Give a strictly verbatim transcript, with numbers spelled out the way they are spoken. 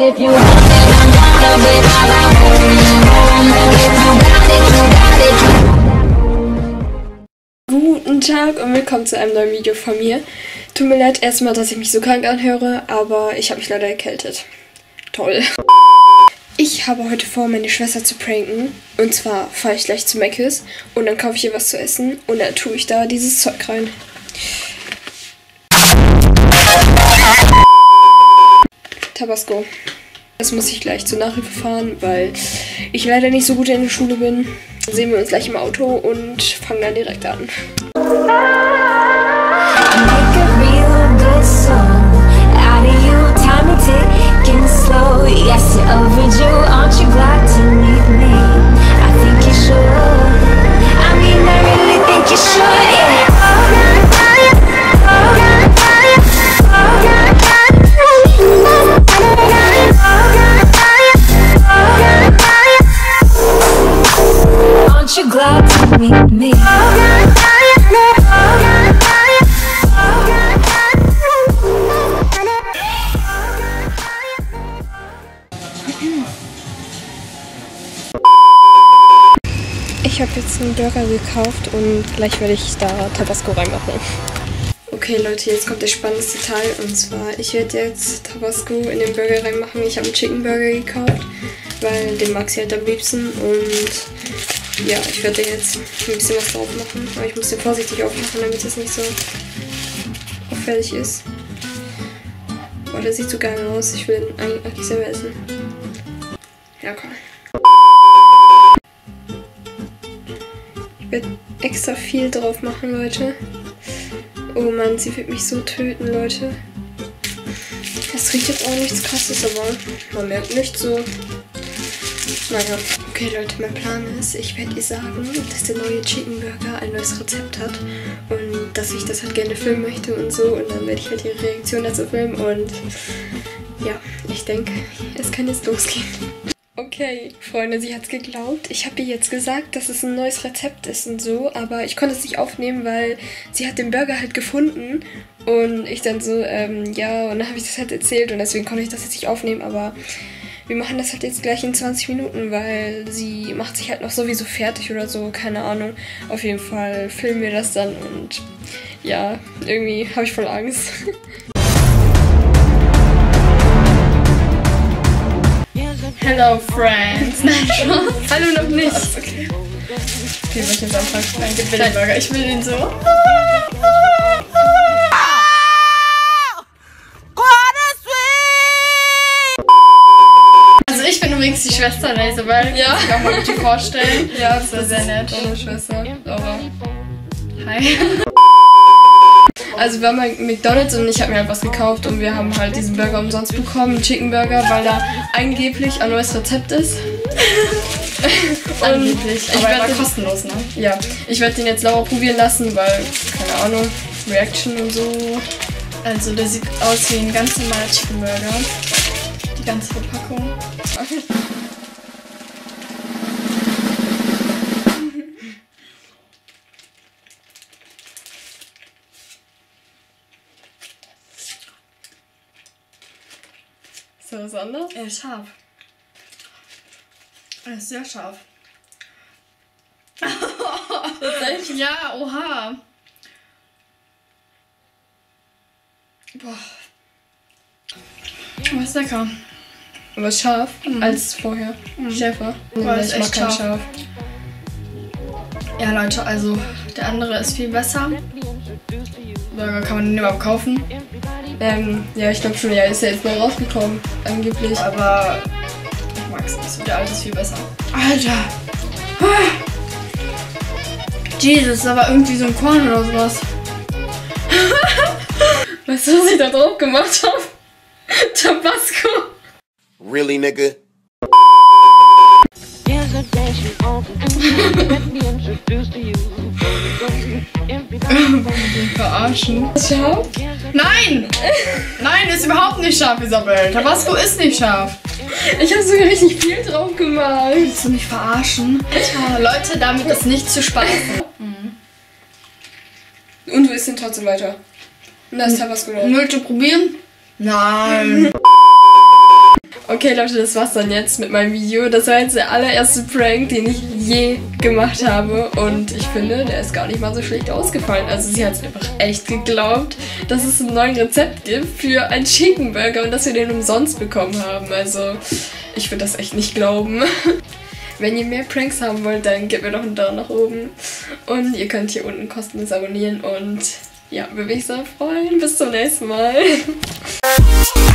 If you want it, I'm gonna be Guten Tag und willkommen zu einem neuen Video von mir. Tut mir leid erstmal, dass ich mich so krank anhöre, aber ich habe mich leider erkältet. Toll. Ich habe heute vor, meine Schwester zu pranken. Und zwar fahre ich gleich zu Mc's und dann kaufe ich ihr was zu essen und dann tue ich da dieses Zeug rein. Tabasco. Das muss ich gleich zur Nachhilfe fahren, weil ich leider nicht so gut in der Schule bin. Dann sehen wir uns gleich im Auto und fangen dann direkt an. you glad to meet me? Ich habe jetzt einen Burger gekauft und gleich werde ich da Tabasco reinmachen. Okay Leute, jetzt kommt der spannendste Teil und zwar, ich werde jetzt Tabasco in den Burger reinmachen. Ich habe einen Chicken Burger gekauft, weil den mag sie halt am liebsten und ja, ich werde jetzt ein bisschen was drauf machen, aber ich muss den vorsichtig aufmachen, damit es nicht so auffällig ist. Boah, der sieht so geil aus, ich will den eigentlich selber essen. Ja, komm. Ich werde extra viel drauf machen, Leute. Oh Mann, sie wird mich so töten, Leute. Das riecht jetzt auch nichts Krasses, aber man merkt nicht so. Naja. Okay Leute, mein Plan ist, ich werde ihr sagen, dass der neue Chicken Burger ein neues Rezept hat und dass ich das halt gerne filmen möchte und so und dann werde ich halt ihre Reaktion dazu filmen und ja, ich denke, es kann jetzt losgehen. Okay, Freunde, sie hat's geglaubt. Ich habe ihr jetzt gesagt, dass es ein neues Rezept ist und so, aber ich konnte es nicht aufnehmen, weil sie hat den Burger halt gefunden und ich dann so, ähm, ja, und dann habe ich das halt erzählt und deswegen konnte ich das jetzt nicht aufnehmen, aber wir machen das halt jetzt gleich in zwanzig Minuten, weil sie macht sich halt noch sowieso fertig oder so, keine Ahnung. Auf jeden Fall filmen wir das dann und ja, irgendwie habe ich voll Angst. Hello friends! Nein, Spaß. Hallo, noch nicht. Okay, okay, soll ich jetzt anfangen? Nein, gib mir den Burger. Ich will den so. Also ich bin übrigens die Schwester der Isabel. Ja. Ich kann mal bitte vorstellen. Ja, das ist sehr nett. Deine Schwester. Aber hi. Also wir haben halt McDonald's und ich habe mir halt was gekauft und wir haben halt diesen Burger umsonst bekommen, einen Chicken Burger, weil da angeblich ein neues Rezept ist. Angeblich, ich aber er war den, kostenlos, ne? Ja, ich werde den jetzt sauber probieren lassen, weil, keine Ahnung, Reaction und so. Also der sieht aus wie ein ganz normaler Chicken Burger. Die ganze Verpackung. Ist da was anderes? Er ist scharf. Er ist sehr scharf. Echt? Ja, oha. Boah. Aber ist lecker. Aber scharf Mhm. als vorher. Mhm. Schärfer. Boah, ist ich mag echt kein scharf. scharf. Ja, Leute, also der andere ist viel besser. Burger kann man den überhaupt kaufen. Ähm, ja, ich glaube schon, ja, ist ja jetzt mal rausgekommen, angeblich. Aber ich mag es nicht so. Der alte ist viel besser. Alter! Jesus, da war irgendwie so ein Korn oder sowas. Weißt du, was ich da drauf gemacht habe? Tabasco. Really, nigga? Verarschen. Scharf? Nein! Nein, ist überhaupt nicht scharf, Isabel. Tabasco ist nicht scharf. Ich habe sogar richtig viel drauf gemacht. Willst du mich verarschen? Alter, Leute, damit ist nicht zu speisen. Und du isst den trotzdem weiter. Und da ist Tabasco drauf. Möchte probieren? Nein. Okay Leute, das war's dann jetzt mit meinem Video. Das war jetzt der allererste Prank, den ich je gemacht habe. Und ich finde, der ist gar nicht mal so schlecht ausgefallen. Also sie hat es einfach echt geglaubt, dass es ein neues Rezept gibt für einen Chicken Burger und dass wir den umsonst bekommen haben. Also ich würde das echt nicht glauben. Wenn ihr mehr Pranks haben wollt, dann gebt mir doch einen Daumen nach oben. Und ihr könnt hier unten kostenlos abonnieren. Und ja, würde mich sehr freuen. Bis zum nächsten Mal.